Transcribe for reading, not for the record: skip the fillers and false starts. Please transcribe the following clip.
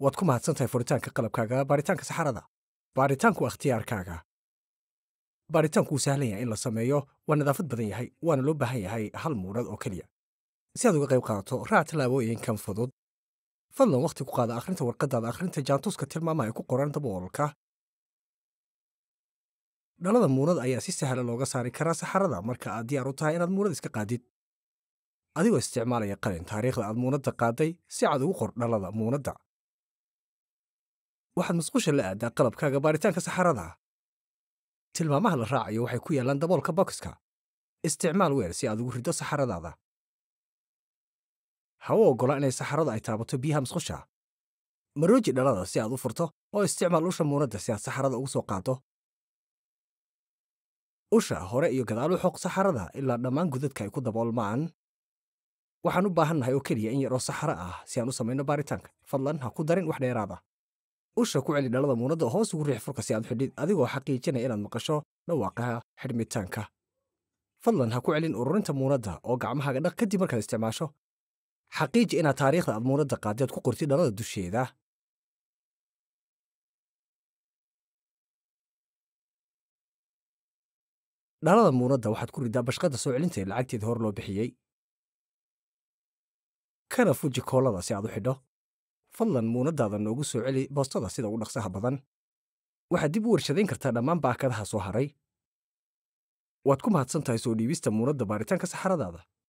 waad ku mahadsantahay furitaanka qalabkaaga baaritaanka saxarada. Baaritaanku waa ikhtiyaarkaaga. Baaritaanku wuu sahlan yahay in la sameeyo, waa nadaafad badan yahay, waana loo baahan yahay hal muunad oo keliya. Si aad uga qayb qaadato, raac tallaabooyinkan fudud. Fadlan waqti ku qaada akhrinta warqadaada akhrinta jaantuska tilmaamaha ay ku qoran daboolka. Dhalada muunad ayaa si sahlan looga saari karaa saxarada marka aad diyaar u tahay inaad muunad iska qaadid. Adigoo isticmaalaya qalin taariikhda aad muunadda qaaday si cad ugu qor dhalada muunadda. waxaad musqusha la aadaa qalabkaaga baaritaanka saxarada. Tilmaamaha la raacayo waxay ku yaalaan daboolka boxka. Isticmaal weer si aad ugu riddo saxaradaada. Ha u oggola inay saxaradu ay taabato biyaha musqusha. Marooji dhalada si aad u furto oo isticmaal usha muunadda si aad saxarada ugu soo qaaddo. Usha hore iyo gadaal u xoq saxarada ilaa dhammaan gudadka ay ku daboolmaan. Waxaan u baahannahay oo keliya in yar oo saxaro ah si aan u samayno baaritaanka. Fadlan ha ku darin wax dheeraada. Usha ku celi dhalada muunadda hoos ugu riix furka si aad xidhid adigoo xaqiijinaya inaad maqasho dhawaaqaha xidhmitaanka. Fadlan ha ku celin ururinta muunadda oo gacmahaaga dhaq kadib markaad isticmaasho. Xaqiiji inaad taariikhda aad muunadda qaadayd ku qortid dhalada dusheeda. Dhalada muunadda waxaad ku riddaa bashqadda soo celinta ee lacagteeda hor loo bixiyey. Kana fuji koolada si aad u xidho. Fadlan muunaddaada noogu soo celi boostada sida ugu dhaqsaha badan. Waxaad dib u warshadayn kartaa dhammaan baakadaha soo haray. Waad ku mahadsantahay soo dhiibista muunadda baaritaanka saxaradaada.